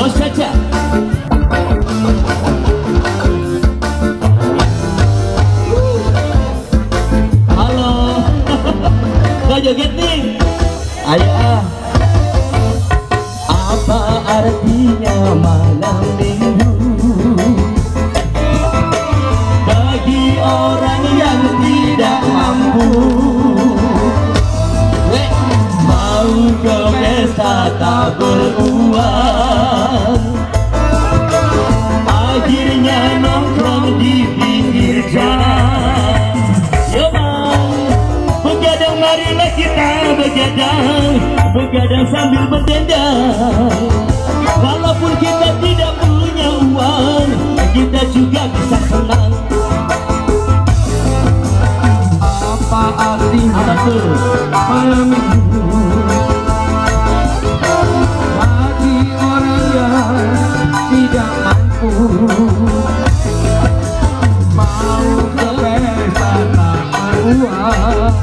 Bos Caca. Halo. Gak joget nih. Ayo ah. Apa artinya malam minggu bagi orang yang tidak mampu? Mau ke pesta tak beruang, akhirnya nongkrong di pinggir jalan. Yo bang, begadang marilah kita begadang, begadang sambil berdendang. Walaupun kita tidak punya uang, kita juga bisa senang. Apa artinya malam minggu bagi orang yang tidak mampu? Mau ke pesta tak beruang,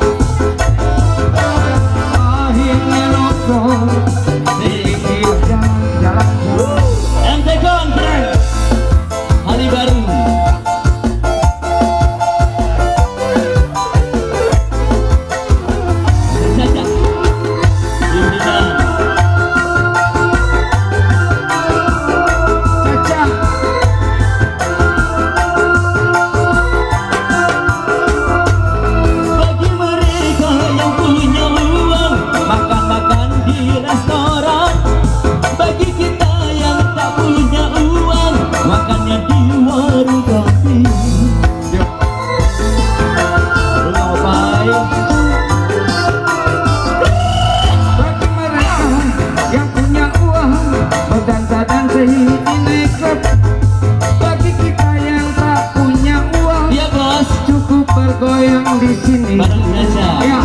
akhirnya nongkrong di pinggir jalan. MT Kontrang hari baru. Bagi kita yang tak punya uang, ya bos, cukup bergoyang di sini. Ya.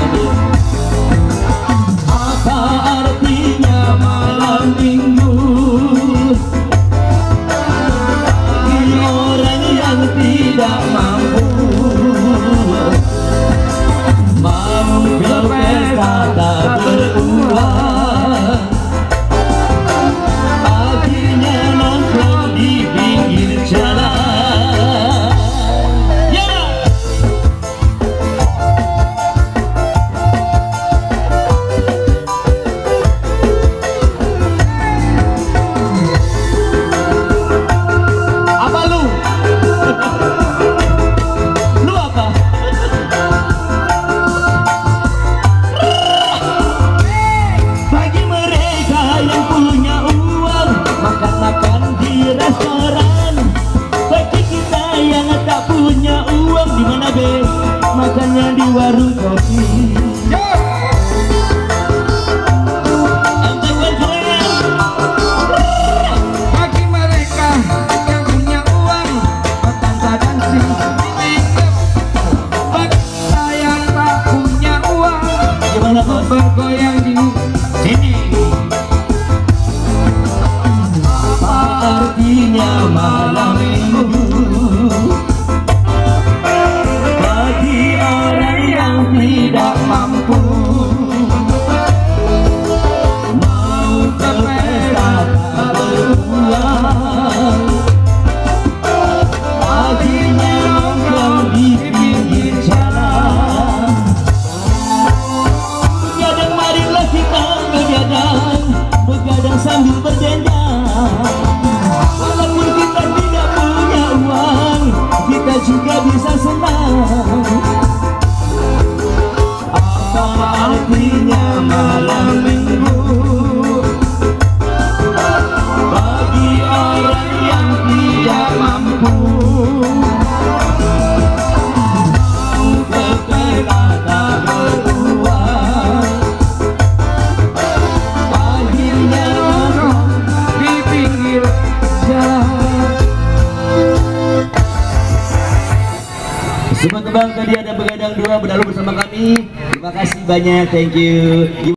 Apa artinya malam minggu bagi orang yang tidak mampu? Mau ke pesta tak beruang, akhirnya nongkrong di pinggir jalan. Ya. Apa lu? Lu apa? Bagi mereka yang punya uang, makan-makan di restoran. Bagi kita yang tak punya uang, di mana be? Makannya di warung kopi. Bagi mereka yang punya uang, berdansa dancing di makeup. Bagi kita yang tak punya uang, gimana kok bergoyang di sini? Apa artinya malam minggu bagi orang yang tidak mampu? Mau ke pesta tak beruang, akhirnya nongkrong di pinggir jalan. Begadang marilah kita begadang, begadang sambil berdendang. Walaupun kita tidak punya uang, kita juga bisa senang. Apa artinya malam minggu bagi orang yang tidak mampu? Mau ke pesta tak beruang, akhirnya nongkrong di pinggir jalan. Semua kembang tadi ada begadang dua berlalu bersama kami. Terima kasih banyak, thank you.